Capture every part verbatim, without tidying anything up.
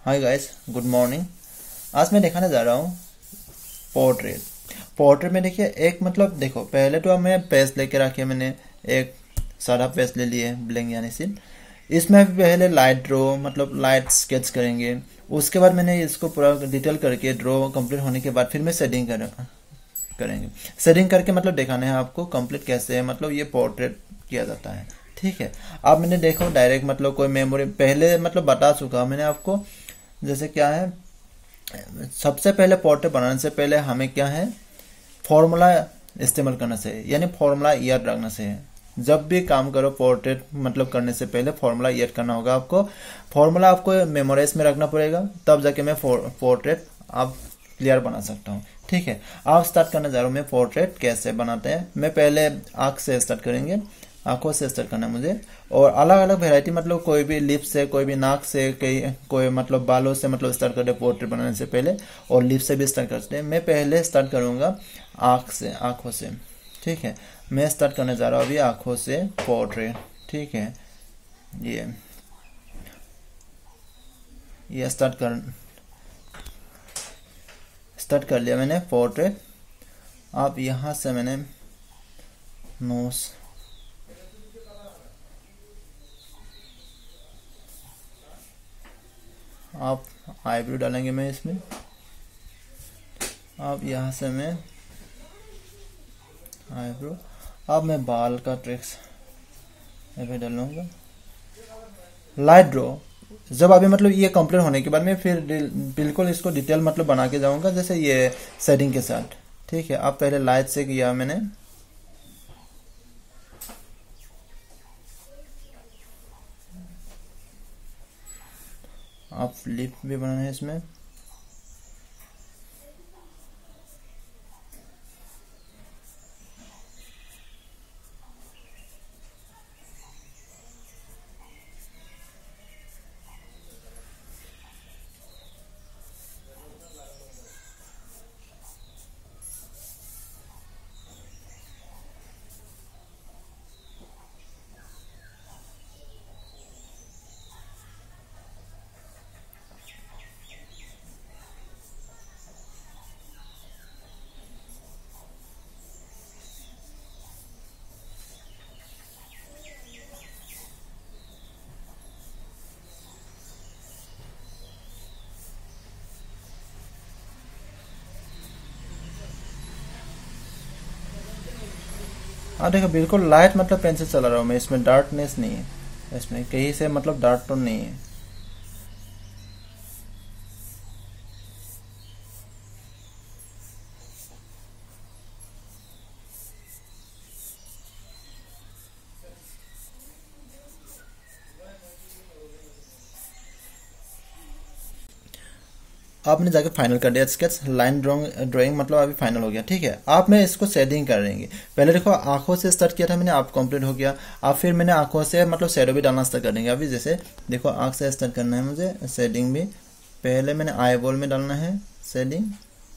Hi guys, good morning. आज मैं दिखाने जा रहा हूँ पोर्ट्रेट। पोर्ट्रेट में देखिए एक मतलब देखो, पहले तो अब मैं पेज लेके रखे, मैंने एक सारा पेज ले लिए ब्लैंक यानी सीन। इसमें पहले लाइट ड्रॉ मतलब लाइट स्केच करेंगे। उसके बाद मैंने इसको पूरा डिटेल करके ड्रॉ कंप्लीट होने के बाद फिर मैं शेडिंग कर करेंगे शेडिंग करके मतलब दिखाना है आपको कंप्लीट कैसे है मतलब ये पोर्ट्रेट किया जाता है। ठीक है, अब मैंने देखो डायरेक्ट मतलब कोई मेमोरी पहले मतलब बता चुका मैंने आपको। जैसे क्या है, सबसे पहले पोर्ट्रेट बनाने से पहले हमें क्या है फॉर्मूला इस्तेमाल करना चाहिए, यानी फॉर्मूला याद रखना चाहिए। जब भी काम करो पोर्ट्रेट मतलब करने से पहले फॉर्मूला याद करना होगा आपको। फॉर्मूला आपको मेमोराइज में रखना पड़ेगा, तब जाके मैं पोर्ट्रेट आप क्लियर बना सकता हूँ। ठीक है, आप स्टार्ट करने जा रहा हूँ मैं पोर्ट्रेट कैसे बनाते हैं। मैं पहले आँख से स्टार्ट करेंगे, आंखों से स्टार्ट करना है मुझे। और अलग अलग वेराइटी मतलब कोई भी लिप से, कोई भी नाक से, कई कोई मतलब बालों से मतलब स्टार्ट करते हैं पोर्ट्रेट बनाने से पहले, और लिप से भी स्टार्ट करते हैं। मैं पहले स्टार्ट करूंगा आँख से, आंखों से। ठीक है, मैं स्टार्ट करने जा रहा हूँ अभी आंखों से पोर्ट्रेट। ठीक है, ये ये स्टार्ट कर स्टार्ट कर लिया मैंने पोर्ट्रेट। अब यहाँ से मैंने नोज, आप आईब्रो डालेंगे मैं इसमें। अब यहाँ से मैं आईब्रो, अब मैं बाल का ट्रिक्स अभी डालूंगा लाइट ड्रॉ। जब अभी मतलब ये कंप्लीट होने के बाद मैं फिर बिल्कुल इसको डिटेल मतलब बना के जाऊंगा जैसे ये सेटिंग के साथ। ठीक है, अब पहले लाइट से किया मैंने, आप लिप भी बनाना है इसमें। हाँ देखो, बिल्कुल लाइट मतलब पेन से चला रहा हूँ मैं, इसमें डार्कनेस नहीं है, इसमें कहीं से मतलब डार्क टोन नहीं है। आपने जाके फाइनल कर दिया स्केच, लाइन ड्राइंग ड्राइंग मतलब अभी फाइनल हो गया। ठीक है, आप में इसको शेडिंग कर देंगे। पहले देखो आंखों से स्टार्ट किया था मैंने, आप कंप्लीट हो गया। अब फिर मैंने आंखों से मतलब शेडो भी डालना स्टार्ट कर देंगे। अभी जैसे देखो आंख से स्टार्ट करना है मुझे शेडिंग भी। पहले मैंने आई बॉल में डालना है शेडिंग।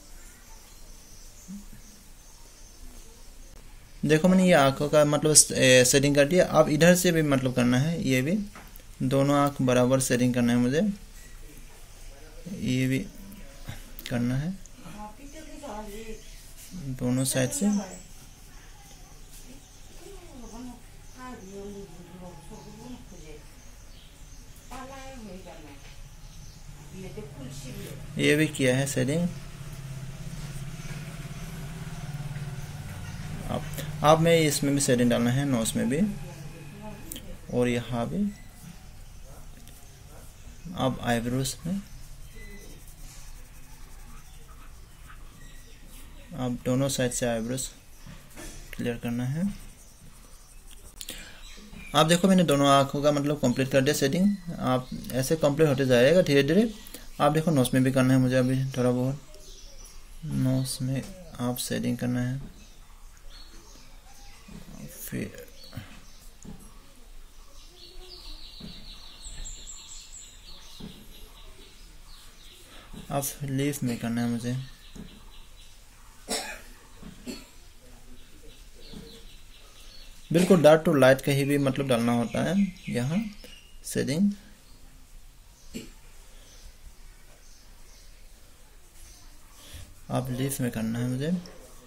देखो मैंने ये आंखों का मतलब शेडिंग कर दिया। अब इधर से भी मतलब करना है, ये भी दोनों आंख बराबर शेडिंग करना है मुझे, ये भी करना है दोनों साइड से। ये भी किया है शेडिंग। अब अब मैं इसमें भी शेडिंग डालना है, नोज में भी और यहाँ भी। अब आईब्रोज में, अब दोनों साइड से आईब्रोज क्लियर करना है। आप देखो मैंने दोनों आंखों का मतलब कंप्लीट कर दिया सेटिंग। आप ऐसे कंप्लीट होते जाएगा धीरे धीरे। आप देखो नोज में भी करना है मुझे अभी थोड़ा बहुत, नोज में आप सेटिंग करना है। फिर अब लिप में करना है मुझे। बिल्कुल डार्क टू लाइट कहीं भी मतलब डालना होता है। यहाँ शेडिंग, अब लिप में करना है मुझे। अब लिप में करना है मुझे, लिप में भी करना है मुझे। अब देखो लिप में करना है मुझे, लिप में आप सेटिंग करना है। फिर अब लिप में आप सेटिंग करना है। अब फिर लिप में, आप लीफ में करना है मुझे।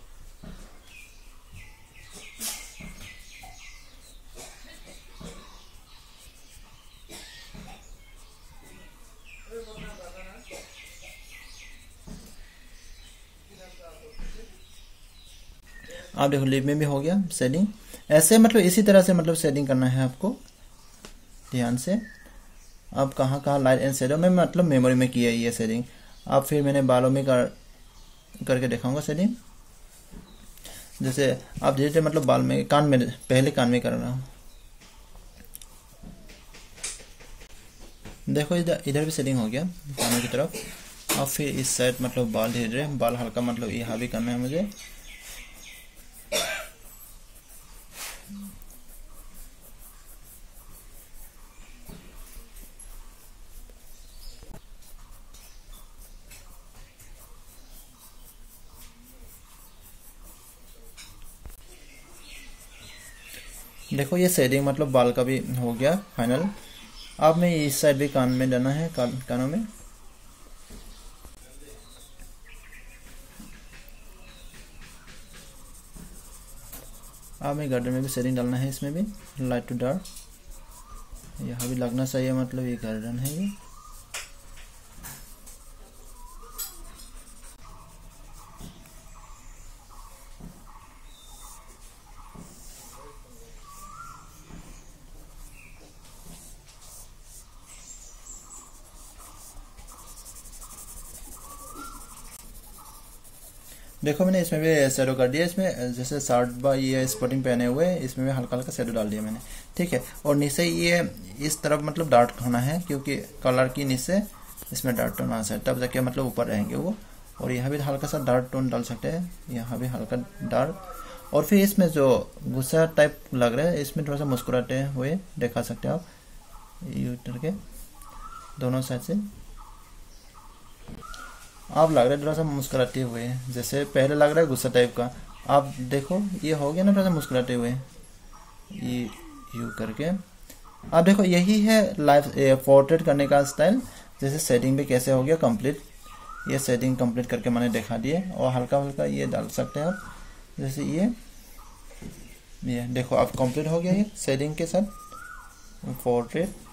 आप देखो लीफ में भी हो गया शेडिंग। ऐसे मतलब इसी तरह से मतलब शेडिंग करना है आपको ध्यान से। अब कहाँ कहाँ लाइट एंड शेडो में मतलब मेमोरी में किया है ये शेडिंग। अब फिर मैंने बालों में कर करके दिखाऊंगा शेडिंग। जैसे आप धीरे धीरे मतलब बाल में, कान में, पहले कान में कर रहा हूँ। देखो इधर इधर भी शेडिंग हो गया कानों की तरफ। अब फिर इस साइड मतलब बाल धीरे धीरे, बाल हल्का मतलब यहाँ भी करना है मुझे। देखो ये शेडिंग मतलब बाल का भी हो गया फाइनल। अब मैं इस साइड भी कान में डालना है, कान कानों में। अब मैं गर्दन में भी शेडिंग डालना है, इसमें भी लाइट टू डार्क। यहाँ भी लगना चाहिए मतलब ये गर्दन है ये। देखो मैंने इसमें भी शेडो कर दिया। इसमें जैसे शर्ट बा ये स्पोर्टिंग पहने हुए, इसमें भी हल्का हल्का शेडो डाल दिया मैंने, ठीक है। और नीचे ये इस तरफ मतलब डार्क होना है, क्योंकि कलर की नीचे इसमें डार्क टोन आना चाहिए, तब जाके मतलब ऊपर रहेंगे वो। और यहाँ भी हल्का सा डार्क टोन डाल सकते हैं, यहाँ भी हल्का डार्क। और फिर इसमें जो गुस्सा टाइप लग रहा है, इसमें थोड़ा सा मुस्कुराते हुए दिखा सकते हैं आप, यू करके दोनों साइड से। आप लग रहा है थोड़ा सा मुस्कुराते हुए, जैसे पहले लग रहा है गुस्सा टाइप का। आप देखो ये हो गया ना थोड़ा सा मुस्कुराते हुए, ये यू करके। आप देखो यही है लाइव पोर्ट्रेट करने का स्टाइल। जैसे सेटिंग भी कैसे हो गया कंप्लीट, ये सेटिंग कंप्लीट करके मैंने दिखा दिए। और हल्का हल्का ये डाल सकते हैं आप, जैसे ये ये देखो आप कंप्लीट हो गया ये सेटिंग के साथ पोर्ट्रेट।